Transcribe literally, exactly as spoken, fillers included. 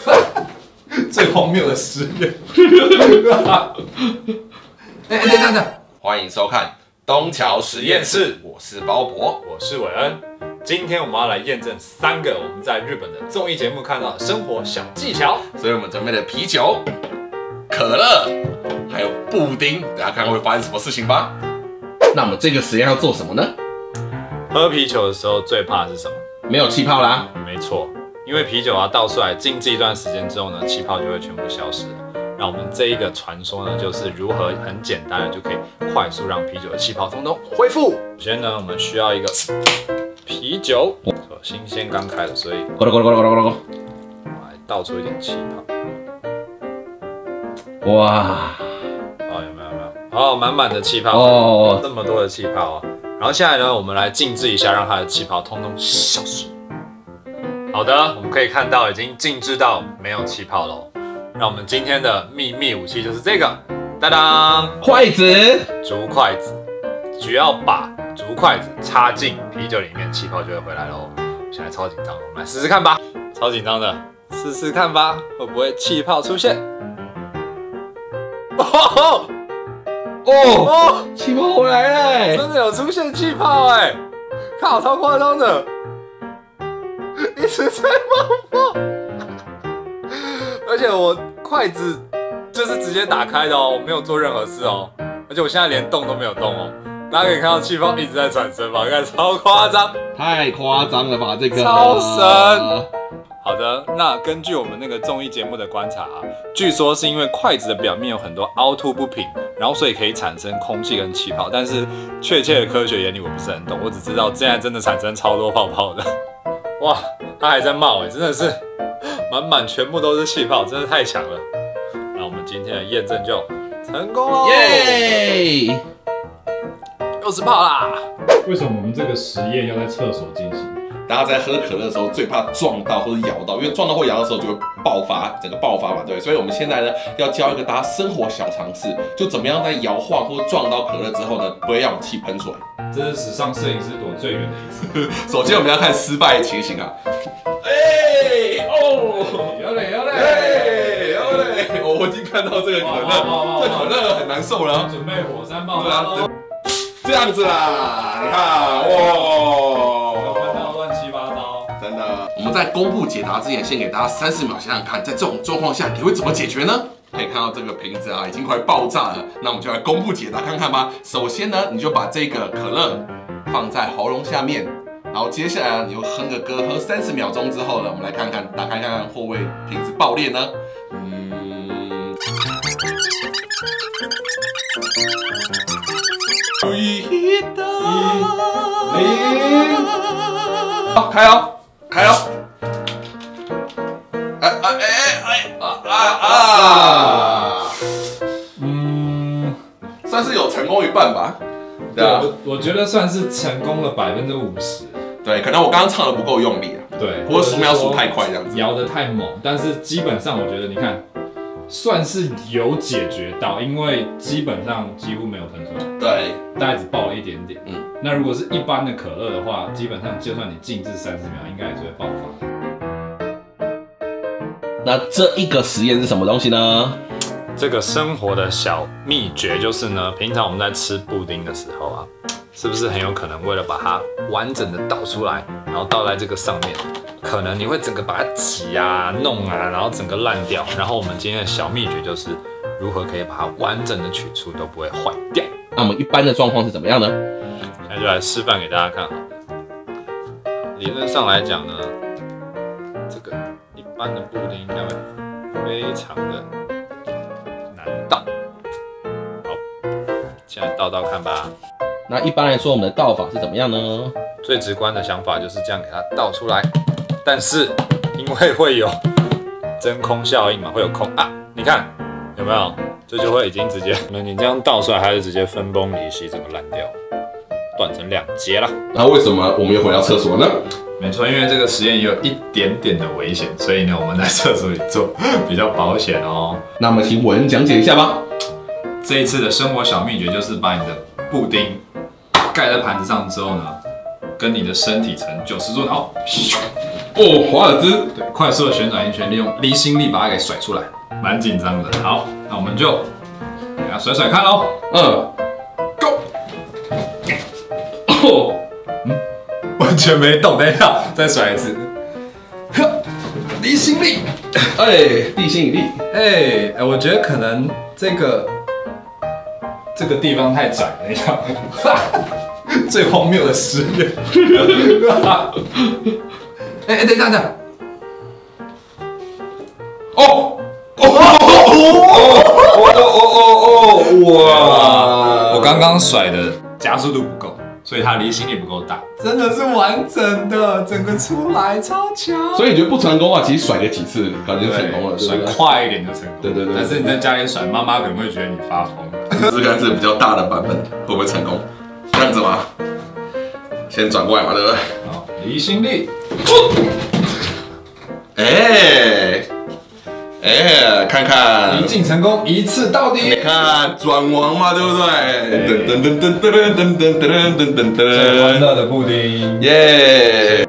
最荒谬的实验。哎哎，等等等，欢迎收看东桥实验室，我是包伯， 我是韦恩。今天我们要来验证三个我们在日本的综艺节目看到的生活小技巧， 所以我们准备了啤酒、可乐，还有布丁，大家看看会发生什么事情吧。那我们这个实验要做什么呢？ 喝啤酒的时候最怕的是什么？ 没有气泡啦。 没错，因为啤酒啊倒出来静置一段时间之后呢，气泡就会全部消失了。那我们这一个传说呢，就是如何很简单的就可以快速让啤酒的气泡通通恢复。首先呢，我们需要一个啤酒，新鲜刚开的，所以咕噜咕噜咕噜咕噜咕噜， 来倒出一点气泡。 哇！ 哦，有没有有没有？哦，满满的气泡哦， 这么多的气泡啊！然后现在呢，我们来静置一下，让它的气泡通通消失。好的，我们可以看到已经静置到没有气泡喽。那我们今天的秘密武器就是这个，当当， 筷子， 竹筷子。只要把竹筷子插进啤酒里面，气泡就会回来喽。现在超紧张，我们来试试看吧。超紧张的，试试看吧，会不会气泡出现？哦哦， 气泡回来了， 真的有出现气泡哎！靠，超夸张的，一直在冒泡。而且我筷子就是直接打开的哦，我没有做任何事哦，而且我现在连动都没有动哦。大家可以看到气泡一直在产生吧，看超夸张， 太夸张了吧这个， 超神。好的，那根据我们那个综艺节目的观察啊，据说是因为筷子的表面有很多凹凸不平，然后所以可以产生空气跟气泡，但是确切的科学原理我不是很懂，我只知道现在真的产生超多泡泡的。哇，它还在冒哎，真的是满满全部都是气泡，真的太强了。那我们今天的验证就成功喽！耶，六十泡啦！ 为什么我们这个实验要在厕所进行？ 大家在喝可乐的时候最怕撞到或者咬到，因为撞到或咬到的时候就会爆发，整个爆发嘛，对。所以我们现在呢要教一个大家生活小常识，就怎么样在摇晃或撞到可乐之后呢，不会让气喷出来。 这是史上摄影师躲最远的一次。 首先我们要看失败的情形啊。哎哦， 有嘞有嘞， 哎有嘞，我已经看到这个可乐，这可乐很难受了。 准备火山爆发喽，这样子啦，你看哇。我们在公布解答之前，先给大家三十秒想想看，在这种状况下你会怎么解决呢？可以看到这个瓶子啊，已经快爆炸了。那我们就来公布解答看看吧。首先呢，你就把这个可乐放在喉咙下面，然后接下来你就哼个歌，喝三十秒钟之后呢，我们来看看，打开看看会不会瓶子爆裂呢？嗯，一的零，好，开哦。开哦！哎哎哎哎啊啊啊！嗯，算是有成功一半吧。 对啊，我我觉得算是成功了百分之五十。 对，可能我刚刚唱的不够用力啊。 对， 或者数秒数太快这样子， 摇得太猛。但是基本上我觉得，你看，算是有解决到，因为基本上几乎没有喷出来。对，大概只爆了一点点。嗯。那如果是一般的可乐的话，基本上就算你静置三十秒，应该也是会爆发。 那这一个实验是什么东西呢？ 这个生活的小秘诀就是呢，平常我们在吃布丁的时候啊，是不是很有可能为了把它完整的倒出来，然后倒在这个上面，可能你会整个把它挤啊、弄啊，然后整个烂掉。然后我们今天的小秘诀就是如何可以把它完整的取出，都不会坏掉。 那我们一般的状况是怎么样呢？ 现在就来示范给大家看哈。理论上来讲呢，这个一般的布丁应该会非常的难倒。好，现在倒倒看吧。 那一般来说，我们的倒法是怎么样呢？ 最直观的想法就是这样给它倒出来，但是因为会有真空效应嘛，会有空啊，你看有没有？这就会已经直接，那你这样倒出来，它就直接分崩离析，整个烂掉。断成两截了。 那为什么我们又回到厕所呢？ 没错，因为这个实验也有一点点的危险，所以呢，我们在厕所里做比较保险哦。 那么请文讲解一下吧。 这一次的生活小秘诀就是把你的布丁盖在盘子上之后呢，跟你的身体呈九十度，然后哦，华尔兹， 对，快速的旋转一圈，利用离心力把它给甩出来，蛮紧张的。好，那我们就给它甩甩看喽。 嗯 ，Go！ 哦，嗯，完全没动，等一下，再甩一次。呵，离心力， 哎，地心引力， 哎，哎，我觉得可能这个这个地方太窄了，你看，最荒谬的实验。哎哎，等一下，等一下。 哦哦哦哦哦哦哦！哇！ 我刚刚甩的加速度不够，所以它离心力不够大。真的是完整的，整个出来超强。 所以你觉得不成功啊？其实甩个几次，感觉成功了， 甩快一点就成功。 对对对。 但是你在家里甩，妈妈可能会觉得你发疯了。 试看这比较大的版本会不会成功？这样子吗？先转过来嘛，对不对？ 好，离心力。 哎哎，看看， 一进成功，一次到底。 你看转王嘛，对不对？噔噔噔噔噔噔噔噔噔噔噔。 最欢乐的布丁， 耶！